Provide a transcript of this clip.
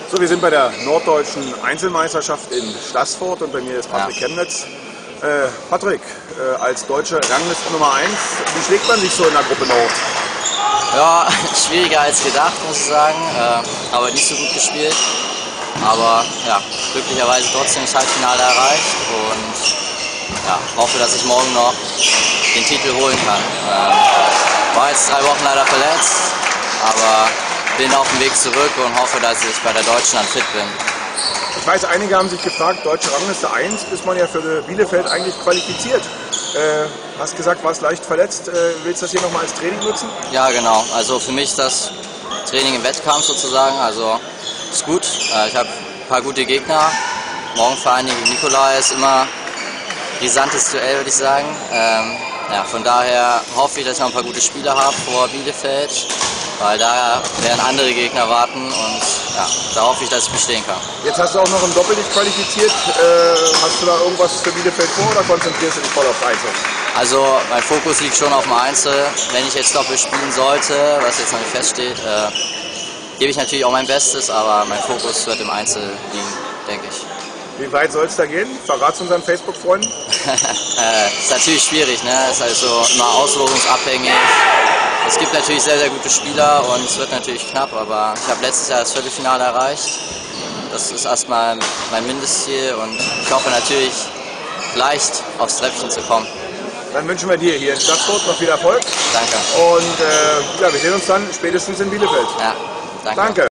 So, wir sind bei der norddeutschen Einzelmeisterschaft in Staßfurt und bei mir ist Patrick Chemnitz. Patrick, als deutsche Rangliste Nummer 1, wie schlägt man sich so in der Gruppe Nord? Ja, schwieriger als gedacht, muss ich sagen, aber nicht so gut gespielt. Aber ja, glücklicherweise trotzdem das Halbfinale erreicht und ja, hoffe, dass ich morgen noch den Titel holen kann. War jetzt 3 Wochen leider verletzt, aber bin auf dem Weg zurück und hoffe, dass ich bei der Deutschen dann fit bin. Ich weiß, einige haben sich gefragt, deutsche Rangliste 1 ist man ja für Bielefeld eigentlich qualifiziert. Hast gesagt, warst leicht verletzt. Willst du das hier nochmal als Training nutzen? Ja, genau. Also für mich ist das Training im Wettkampf sozusagen. Also ist gut. Ich habe ein paar gute Gegner. Morgen Verein gegen Nikolai ist immer brisantes Duell, würde ich sagen. Ja, von daher hoffe ich, dass ich noch ein paar gute Spiele habe vor Bielefeld, weil da werden andere Gegner warten und ja, da hoffe ich, dass ich bestehen kann. Jetzt hast du auch noch im Doppel dich qualifiziert. Hast du da irgendwas für Bielefeld vor oder konzentrierst du dich voll aufs Einzel? Also mein Fokus liegt schon auf dem Einzel. Wenn ich jetzt Doppel spielen sollte, was jetzt noch nicht feststeht, gebe ich natürlich auch mein Bestes, aber mein Fokus wird im Einzel liegen, denke ich. Wie weit soll es da gehen? Verrat's unseren Facebook-Freunden. Ist natürlich schwierig, ne? Ist also immer auslosungsabhängig. Es gibt natürlich sehr, sehr gute Spieler und es wird natürlich knapp, aber ich habe letztes Jahr das Viertelfinale erreicht. Das ist erstmal mein Mindestziel und ich hoffe natürlich, leicht aufs Treppchen zu kommen. Dann wünschen wir dir hier in Staßfurt noch viel Erfolg. Danke. Und ja, wir sehen uns dann spätestens in Bielefeld. Ja, danke. Danke.